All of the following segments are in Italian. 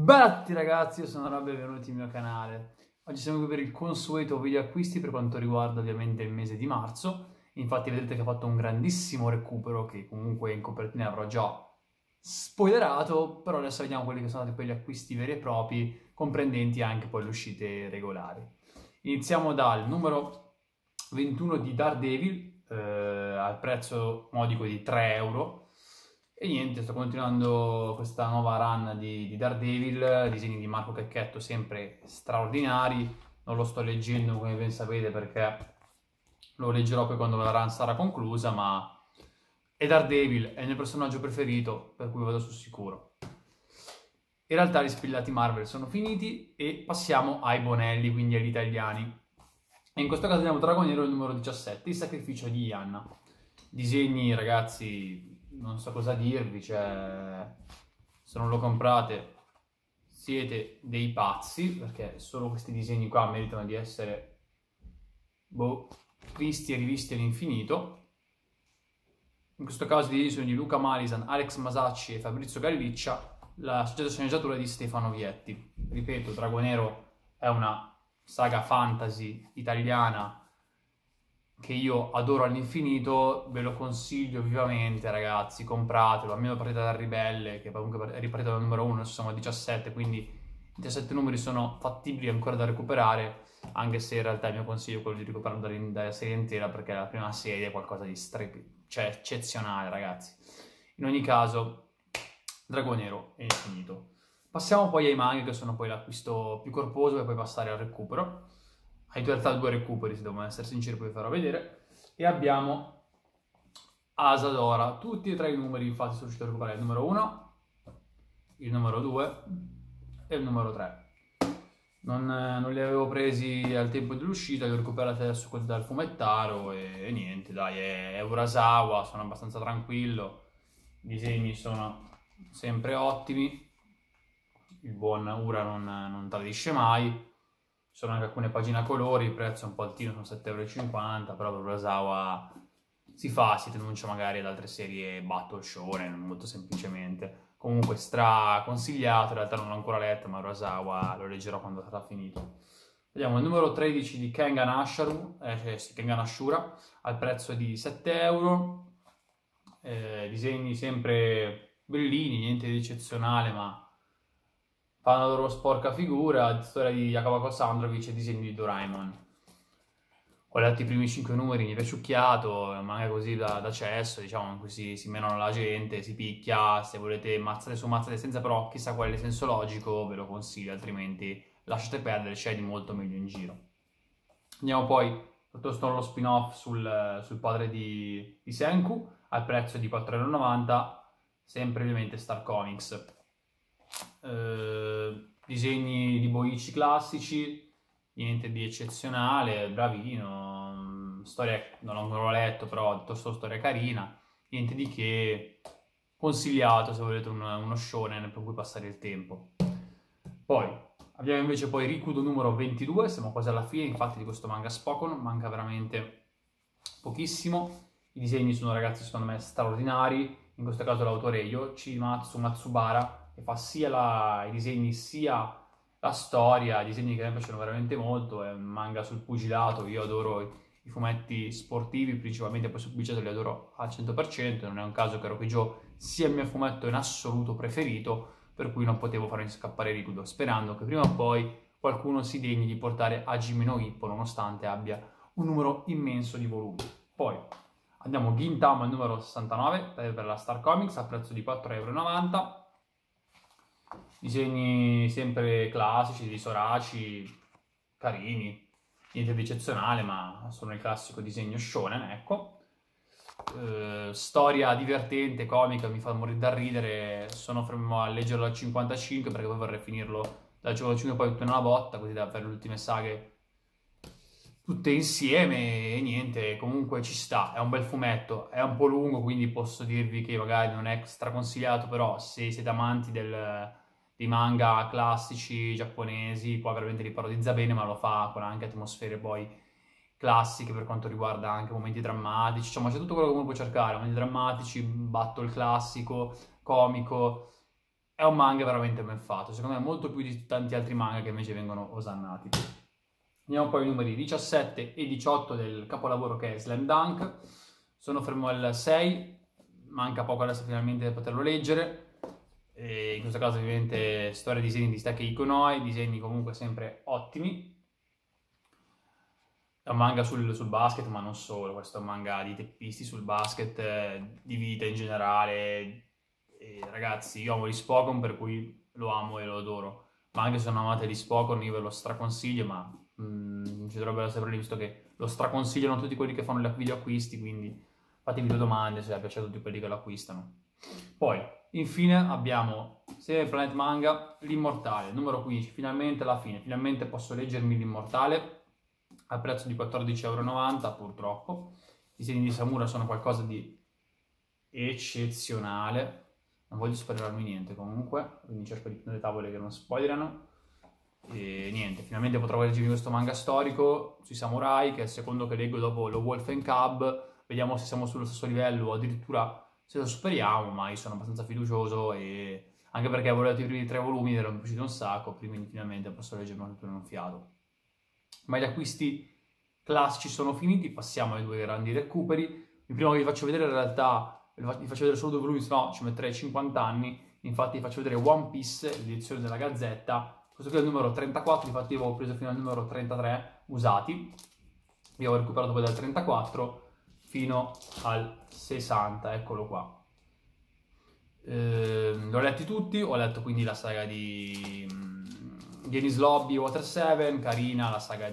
Bella a tutti ragazzi, io sono Rob e benvenuti nel mio canale. Oggi siamo qui per il consueto video acquisti per quanto riguarda ovviamente il mese di marzo. Infatti vedete che ho fatto un grandissimo recupero che comunque in copertina avrò già spoilerato, però adesso vediamo quelli che sono stati quegli acquisti veri e propri, comprendenti anche poi le uscite regolari. Iniziamo dal numero 21 di Daredevil, al prezzo modico di 3 euro. E niente, sto continuando questa nuova run di Daredevil, disegni di Marco Checchetto sempre straordinari. Non lo sto leggendo come ben sapete perché lo leggerò poi quando la run sarà conclusa, ma è Daredevil, è il mio personaggio preferito, per cui vado sul sicuro. In realtà gli spillati Marvel sono finiti e passiamo ai bonelli, quindi agli italiani. E in questo caso abbiamo Dragonero il numero 17, il sacrificio di Ianna. Disegni, ragazzi, non so cosa dirvi, cioè, se non lo comprate siete dei pazzi, perché solo questi disegni qua meritano di essere visti e rivisti all'infinito. In questo caso i disegni sono di Luca Malisan, Alex Masacci e Fabrizio Galliccia, la soggetto sceneggiatura è di Stefano Vietti. Ripeto, Dragonero è una saga fantasy italiana che io adoro all'infinito, ve lo consiglio vivamente ragazzi, compratelo, almeno partite dal Ribelle, che comunque è ripartito dal numero 1, adesso siamo a 17, quindi i 17 numeri sono fattibili ancora da recuperare, anche se in realtà il mio consiglio è quello di recuperarlo dalla serie intera, perché la prima serie è qualcosa di cioè eccezionale ragazzi. In ogni caso, Dragonero è finito. Passiamo poi ai manga, che sono poi l'acquisto più corposo, e poi passare al recupero. In realtà due recuperi, se devo essere sincero, poi vi farò vedere. E abbiamo Asadora. Tutti e tre i numeri infatti sono riuscito a recuperare: il numero 1, il numero 2 e il numero 3. Non li avevo presi al tempo dell'uscita, li ho recuperati adesso dal fumettaro e niente, dai, è Urasawa, sono abbastanza tranquillo, i disegni sono sempre ottimi, il buon Ura non tradisce mai. Sono anche alcune pagine a colori, il prezzo è un po' altino, sono 7,50 €, però per Urasawa si denuncia magari ad altre serie Battle Shonen, molto semplicemente. Comunque stra consigliato, in realtà non l'ho ancora letto, ma Urasawa lo leggerò quando sarà finito. Vediamo il numero 13 di Kengan Ashura, al prezzo di 7 €. Disegni sempre bellini, niente di eccezionale, ma fanno la loro sporca figura. Storia di Jakubako Sandrovic e disegni di Doraemon. Ho letto i primi 5 numeri, mi è piaciucchiato, manga così da cesso, diciamo, in cui si menano la gente, si picchia, se volete mazzate su mazzate senza però chissà quale senso logico, ve lo consiglio, altrimenti lasciate perdere, c'è di molto meglio in giro. Andiamo poi, piuttosto lo spin-off sul padre di Senku, al prezzo di 4,90 €, sempre ovviamente Star Comics. Disegni di Boichi classici, niente di eccezionale, bravino, storia non l'ho letto, però tutto solo storia carina, niente di che, consigliato se volete uno shonen per cui passare il tempo. Poi abbiamo invece poi Rikudo numero 22, siamo quasi alla fine infatti di questo manga Spokon, manca veramente pochissimo, i disegni sono, ragazzi, secondo me straordinari, in questo caso l'autore è Yoshimatsu Matsubara, che fa sia i disegni sia la storia, disegni che a me piacciono veramente molto, è un manga sul pugilato, io adoro i fumetti sportivi, principalmente poi sul pugilato li adoro al 100%, non è un caso che Rokujo sia il mio fumetto in assoluto preferito, per cui non potevo farmi scappare Rikudo, sperando che prima o poi qualcuno si degni di portare Hajime no Ippo, nonostante abbia un numero immenso di volumi. Poi andiamo Gintama al numero 69 per la Star Comics, a prezzo di 4,90 €. Disegni sempre classici di Sorachi, carini, niente di eccezionale, ma sono il classico disegno shonen, ecco. Storia divertente, comica, mi fa morire da ridere, sono fermo a leggerlo al 55 perché poi vorrei finirlo dal 55 poi tutto in una botta, così da fare le ultime saghe tutte insieme e niente, comunque ci sta, è un bel fumetto, è un po' lungo, quindi posso dirvi che magari non è straconsigliato, però se siete amanti dei manga classici giapponesi, poi veramente li parodizza bene, ma lo fa con anche atmosfere poi classiche per quanto riguarda anche momenti drammatici, insomma c'è tutto quello che uno può cercare, momenti drammatici, battle classico, comico, è un manga veramente ben fatto, secondo me molto più di tanti altri manga che invece vengono osannati. Andiamo poi ai numeri 17 e 18 del capolavoro che è Slam Dunk. Sono fermo al 6, manca poco adesso finalmente per poterlo leggere. E in questo caso ovviamente storia e disegni di Stake Ikonoi, disegni comunque sempre ottimi. È un manga sul basket, ma non solo, questo è un manga di teppisti sul basket, di vita in generale. E ragazzi, io amo gli Spokon, per cui lo amo e lo adoro. Ma anche se sono amante di Spokon, io ve lo straconsiglio, ma ci dovrebbero essere visto che lo straconsigliano tutti quelli che fanno gli video acquisti, quindi fatevi due domande se piace a tutti quelli che lo acquistano. Poi, infine, abbiamo sempre Planet Manga, l'Immortale, numero 15, finalmente alla fine, finalmente posso leggermi l'Immortale al prezzo di 14,90 €, purtroppo. I disegni di Samura sono qualcosa di eccezionale, non voglio spoilerarmi niente comunque, quindi cerco di prendere tavole che non spoilerano. E niente, finalmente potrò leggermi questo manga storico sui samurai, che è il secondo che leggo dopo lo Wolf and Cub. Vediamo se siamo sullo stesso livello o addirittura se lo superiamo, ma io sono abbastanza fiducioso, e anche perché avevo letto i primi 3 volumi ed erano piaciuti un sacco, quindi finalmente posso leggermi tutto in un fiato. Ma gli acquisti classici sono finiti, passiamo ai due grandi recuperi. Il primo che vi faccio vedere in realtà, vi faccio vedere solo 2 volumi, se no ci metterei 50 anni. Infatti vi faccio vedere One Piece, l'edizione della Gazzetta. Questo qui è il numero 34, infatti io avevo preso fino al numero 33 usati. Io ho recuperato poi dal 34 fino al 60, eccolo qua. L'ho letti tutti, ho letto quindi la saga di Enies Lobby, Water 7, carina, la saga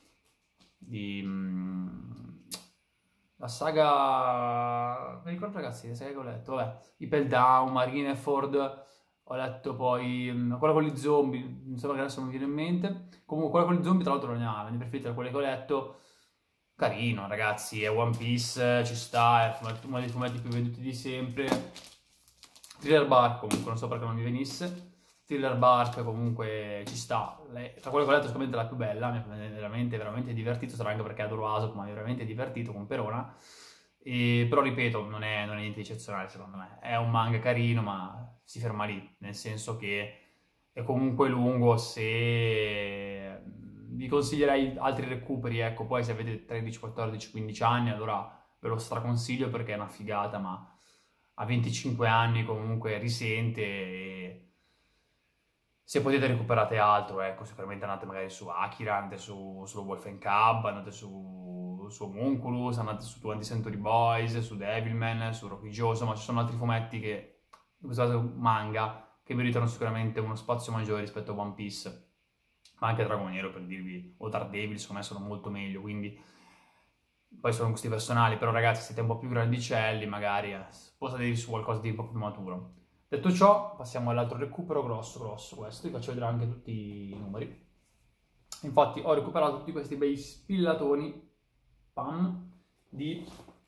la saga... mi ricordo ragazzi, le saghe che ho letto, vabbè, i Pell Down, Marineford, ho letto poi quella con gli zombie, non so perché adesso non mi viene in mente, comunque quella con gli zombie tra l'altro non è la mia preferita, da quelle che ho letto, carino ragazzi, è One Piece, ci sta, è uno dei fumetti più venduti di sempre. Thriller Bark comunque, non so perché non mi venisse. Thriller Bark comunque ci sta. Tra quelle che ho letto sicuramente la più bella, mi ha veramente, veramente divertito, sarà anche perché adoro Aesop, ma mi ha veramente divertito con Perona. Però ripeto, non è niente di eccezionale secondo me. È un manga carino, ma si ferma lì, nel senso che è comunque lungo. Se vi consiglierei altri recuperi, ecco, poi se avete 13, 14, 15 anni, allora ve lo straconsiglio perché è una figata, ma a 25 anni comunque risente, e se potete recuperate altro, ecco, sicuramente andate magari su Akira, andate su Wolf and Cub, andate su Homunculus, andate su 20th Century Boys, su Devilman, su Rocky Joe, insomma ci sono altri fumetti che, in questo caso manga, che meritano sicuramente uno spazio maggiore rispetto a One Piece, ma anche Dragon Nero per dirvi, o Daredevil, secondo me sono molto meglio, quindi poi sono gusti personali, però ragazzi siete un po' più grandicelli, magari spostatevi su qualcosa di un po' più maturo. Detto ciò, passiamo all'altro recupero grosso, questo, vi faccio vedere anche tutti i numeri. Infatti ho recuperato tutti questi bei spillatoni, pam, di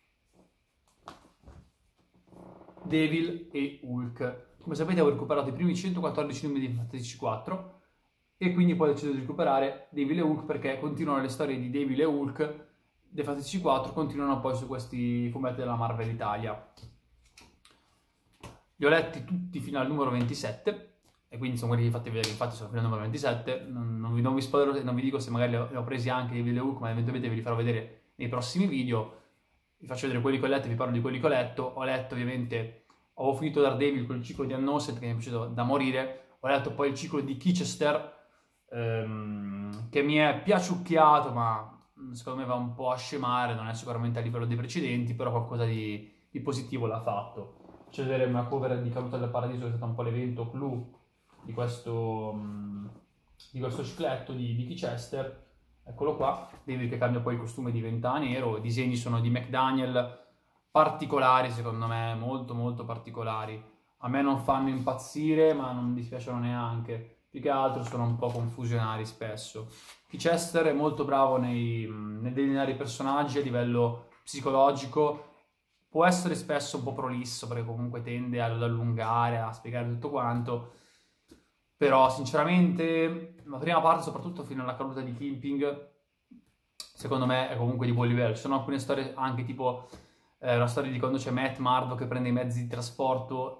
Devil e Hulk. Come sapete ho recuperato i primi 114 numeri di Fantasy 4, e quindi poi ho deciso di recuperare Devil e Hulk perché continuano le storie di Devil e Hulk dei Fantasy 4, continuano poi su questi fumetti della Marvel Italia. Li ho letti tutti fino al numero 27, e quindi sono quelli che fate vedere, infatti sono fino al numero 27, non vi spoilerò, non vi dico se magari li ho presi anche Devil e Hulk, ma eventualmente ve li farò vedere nei prossimi video. Vi faccio vedere quelli che ho letto, vi parlo di quelli che ho letto. Ho letto ovviamente, ho finito Daredevil con il ciclo di Unnoset che mi è piaciuto da morire, ho letto poi il ciclo di Chichester, che mi è piaciucchiato, ma secondo me va un po' a scemare, non è sicuramente a livello dei precedenti, però qualcosa di positivo l'ha fatto. Faccio vedere una cover di Caduta del Paradiso, che è stato un po' l'evento clou di questo cicletto di Chichester. Eccolo qua, David che cambia poi il costume, diventa nero, i disegni sono di McDaniel, particolari secondo me, molto molto particolari. A me non fanno impazzire, ma non mi dispiacciono neanche, più che altro sono un po' confusionari spesso. Chichester è molto bravo nel delineare i personaggi a livello psicologico, può essere spesso un po' prolisso perché comunque tende ad allungare, a spiegare tutto quanto, però sinceramente la prima parte, soprattutto fino alla caduta di Kimping, secondo me è comunque di buon livello. Ci sono alcune storie anche tipo la storia di quando c'è Matt Mardo che prende i mezzi di trasporto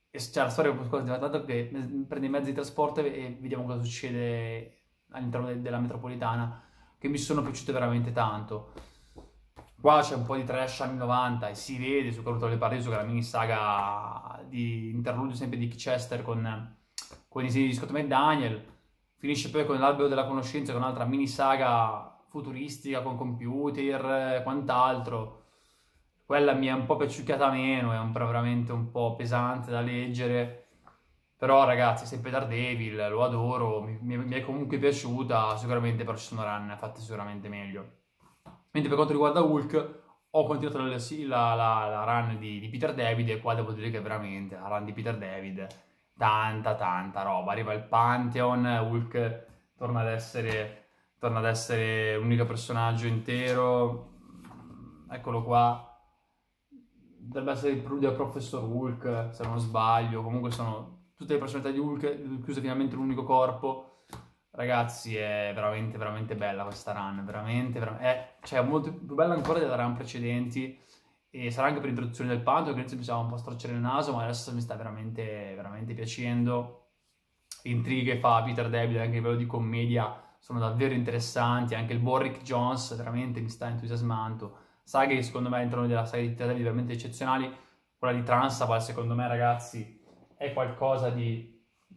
e c'è la storia tanto che prende i mezzi di trasporto e vediamo cosa succede all'interno della metropolitana, che mi sono piaciute veramente tanto. Qua c'è un po' di trash anni 90 e si vede, soprattutto le Paradiso, che è la mini saga di interludio sempre di Chester con i disegni di Scott McDaniel. Finisce poi con l'Albero della Conoscenza, con un'altra mini saga futuristica con computer e quant'altro. Quella mi è un po' piaciucchiata meno, è veramente un po' pesante da leggere. Però ragazzi, sempre Daredevil, lo adoro, mi è comunque piaciuta, sicuramente però ci sono run fatte sicuramente meglio. Mentre per quanto riguarda Hulk, ho continuato la run di Peter David e qua devo dire che veramente la run di Peter David, tanta roba. Arriva il Pantheon, Hulk torna ad essere l'unico personaggio intero. Eccolo qua. Dovrebbe essere del Professor Hulk, se non sbaglio. Comunque sono tutte le personalità di Hulk chiuse finalmente in un unico corpo. Ragazzi, è veramente bella questa run, cioè, molto più bella ancora delle run precedenti, e sarà anche per l'introduzione del Pantheon, che all'inizio mi stava un po' storcere il naso, ma adesso mi sta veramente piacendo. Le intrighe fa Peter David anche a livello di commedia sono davvero interessanti, anche il Borrick Jones veramente mi sta entusiasmando. Saghe che secondo me all'interno della saga di Peter David veramente eccezionali. Quella di Transabal secondo me, ragazzi, è qualcosa di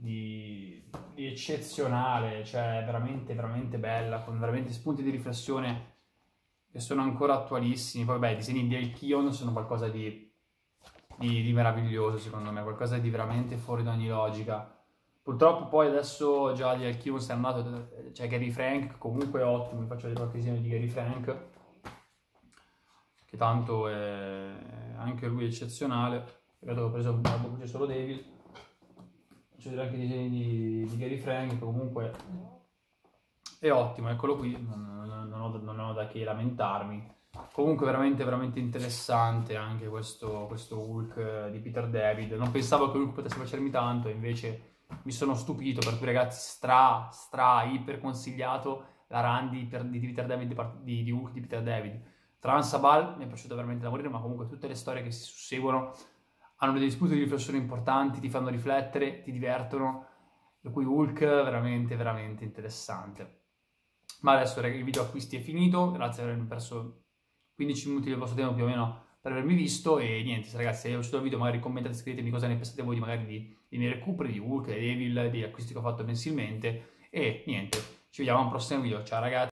eccezionale, cioè veramente bella, con veramente spunti di riflessione che sono ancora attualissimi. Poi vabbè, i disegni di Alkion sono qualcosa di meraviglioso secondo me, qualcosa di veramente fuori da ogni logica. Purtroppo poi adesso già di Alkion si è andato, c'è Gary Frank, comunque ottimo, vi faccio vedere qualche disegno di Gary Frank, che tanto è anche lui eccezionale. Peccato che ho preso un po' c'è solo Devil. Faccio vedere anche i disegni di Gary Frank, comunque è ottimo, eccolo qui, non ho da che lamentarmi. Comunque veramente interessante anche questo Hulk di Peter David. Non pensavo che Hulk potesse piacermi tanto, invece mi sono stupito, per cui ragazzi iper consigliato la run di Peter David, di Hulk di Peter David. Transabal mi è piaciuto veramente da morire, ma comunque tutte le storie che si susseguono hanno degli spunti di riflessione importanti, ti fanno riflettere, ti divertono, per cui Hulk veramente interessante. Ma adesso il video acquisti è finito, grazie per avermi perso 15 minuti del vostro tempo più o meno per avermi visto, e niente, ragazzi, se vi è piaciuto il video magari commentate, scrivetemi cosa ne pensate voi magari dei miei recuperi di Hulk, di Evil, degli acquisti che ho fatto mensilmente, e niente, ci vediamo al prossimo video, ciao ragazzi!